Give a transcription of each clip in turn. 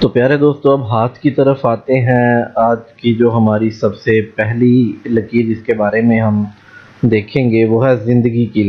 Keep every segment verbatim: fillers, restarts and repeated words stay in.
تو پیارے دوستو اب ہاتھ کی طرف آتے ہیں۔ آج کی جو ہماری سب سے پہلی لکیر جس کے بارے میں ہم دیکھیں گے وہ ہے زندگی کی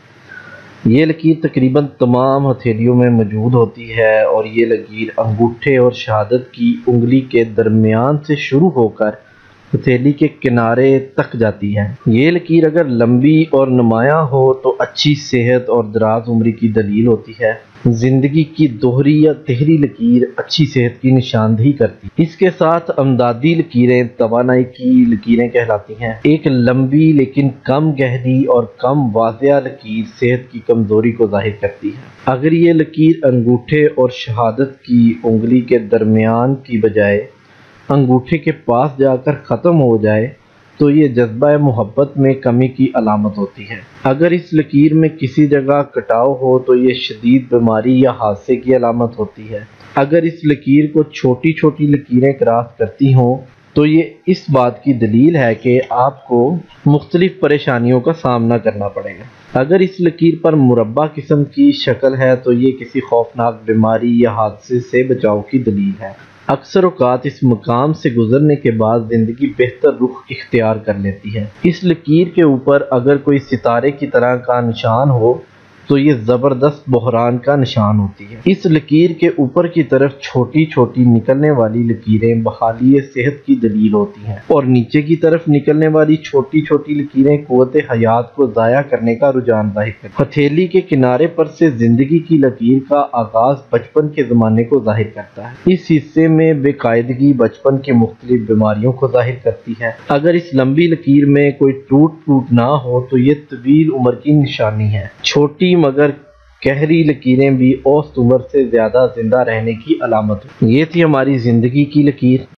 لکیر۔ یہ لکیر تقریباً تمام ہتھیلیوں میں موجود ہوتی ہے اور یہ لکیر انگوٹھے اور شہادت کی انگلی کے درمیان سے شروع ہو کر ہتھیلی کے کنارے تک جاتی ہے۔ یہ لکیر اگر لمبی اور نمایاں ہو تو اچھی صحت اور دراز عمری کی دلیل ہوتی ہے۔ زندگی کی دوہری یا تہری لکیر اچھی صحت کی نشاندہی کرتی ہے۔ اس کے ساتھ امدادی لکیریں توانائی کی لکیریں کہلاتی ہیں۔ ایک لمبی لیکن کم گہری اور کم واضح لکیر صحت کی کمزوری کو ظاہر کرتی ہے۔ اگر یہ لکیر انگوٹھے اور شہادت کی انگلی کے درمیان کی بجائے انگوٹھے کے پاس جا کر ختم ہو جائے تو یہ جذبہ محبت میں کمی کی علامت ہوتی ہے۔ اگر اس لکیر میں کسی جگہ کٹاؤ ہو تو یہ شدید بیماری یا حادثے کی علامت ہوتی ہے۔ اگر اس لکیر کو چھوٹی چھوٹی لکیریں کراس کرتی ہوں تو یہ اس بات کی دلیل ہے کہ آپ کو مختلف پریشانیوں کا سامنا کرنا پڑے گا۔ اگر اس لکیر پر مربع قسم کی شکل ہے تو یہ کسی خوفناک بیماری یا حادثے سے بچاؤ کی دلیل ہے۔ اکثر اوقات اس مقام سے گزرنے کے بعد زندگی بہتر رخ اختیار کر لیتی ہے۔ اس لکیر کے اوپر اگر کوئی ستارے کی طرح کا نشان ہو تو یہ زبردست بحران کا نشان ہوتی ہے۔ اس لکیر کے اوپر کی طرف چھوٹی چھوٹی نکلنے والی لکیریں بحالی صحت کی دلیل ہوتی ہیں اور نیچے کی طرف نکلنے والی چھوٹی چھوٹی لکیریں قوت حیات کو ضائع کرنے کا رجحان ظاہر کرتی ہیں۔ ہتھیلی کے کنارے پر سے زندگی کی لکیر کا آغاز بچپن کے زمانے کو ظاہر کرتا ہے۔ اس حصے میں بے قاعدگی بچپن کی مختلف بیماریوں کو ظاہر کرتی ہے۔ اگر اس لمبی لکیر میں کوئی ٹوٹ پھوٹ نہ ہو تو یہ طویل عمر کی نشانی ہے۔ چھوٹی مگر گہری لکیریں بھی اوسط عمر سے زیادہ زندہ رہنے کی علامت ہیں۔ یہ تھی ہماری زندگی کی لکیر۔